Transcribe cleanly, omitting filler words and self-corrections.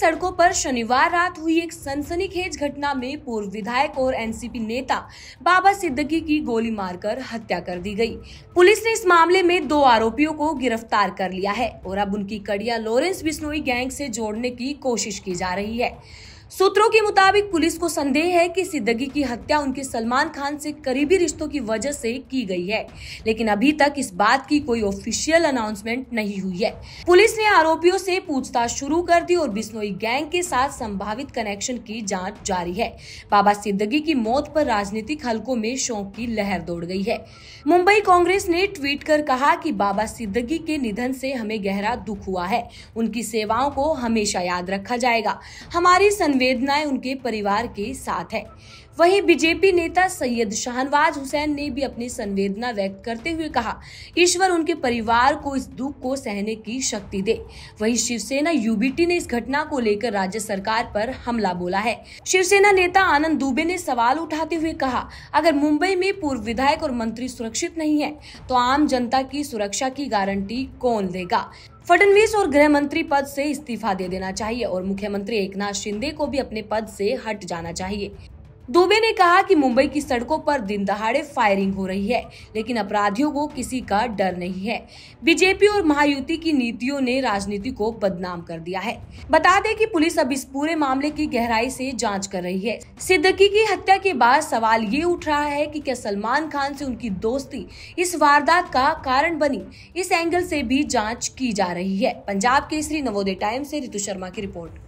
सड़कों पर शनिवार रात हुई एक सनसनीखेज घटना में पूर्व विधायक और एनसीपी नेता बाबा सिद्दीकी की गोली मारकर हत्या कर दी गई। पुलिस ने इस मामले में 2 आरोपियों को गिरफ्तार कर लिया है और अब उनकी कड़ियां लॉरेंस बिश्नोई गैंग से जोड़ने की कोशिश की जा रही है। सूत्रों के मुताबिक पुलिस को संदेह है कि सिद्दीकी की हत्या उनके सलमान खान से करीबी रिश्तों की वजह से की गई है, लेकिन अभी तक इस बात की कोई ऑफिशियल अनाउंसमेंट नहीं हुई है। पुलिस ने आरोपियों से पूछताछ शुरू कर दी और बिश्नोई गैंग के साथ संभावित कनेक्शन की जांच जारी है। बाबा सिद्दीकी की मौत पर राजनीतिक हलकों में शोक की लहर दौड़ गई है। मुंबई कांग्रेस ने ट्वीट कर कहा कि बाबा सिद्दीकी के निधन से हमें गहरा दुख हुआ है। उनकी सेवाओं को हमेशा याद रखा जाएगा। हमारी संवेदनाएं उनके परिवार के साथ है। वहीं बीजेपी नेता सैयद शाहनवाज हुसैन ने भी अपनी संवेदना व्यक्त करते हुए कहा, ईश्वर उनके परिवार को इस दुख को सहने की शक्ति दे। वहीं शिवसेना यूबीटी ने इस घटना को लेकर राज्य सरकार पर हमला बोला है। शिवसेना नेता आनंद दुबे ने सवाल उठाते हुए कहा, अगर मुंबई में पूर्व विधायक और मंत्री सुरक्षित नहीं है तो आम जनता की सुरक्षा की गारंटी कौन देगा। फडणवीस और गृह मंत्री पद से इस्तीफा दे देना चाहिए और मुख्यमंत्री एकनाथ शिंदे को भी अपने पद से हट जाना चाहिए। दुबे ने कहा कि मुंबई की सड़कों पर दिन दहाड़े फायरिंग हो रही है, लेकिन अपराधियों को किसी का डर नहीं है। बीजेपी और महायुति की नीतियों ने राजनीति को बदनाम कर दिया है। बता दें कि पुलिस अब इस पूरे मामले की गहराई से जांच कर रही है। सिद्दीकी की हत्या के बाद सवाल ये उठ रहा है कि क्या सलमान खान से उनकी दोस्ती इस वारदात का कारण बनी। इस एंगल से भी जाँच की जा रही है। पंजाब केसरी नवोदय टाइम्स से ऋतु शर्मा की रिपोर्ट।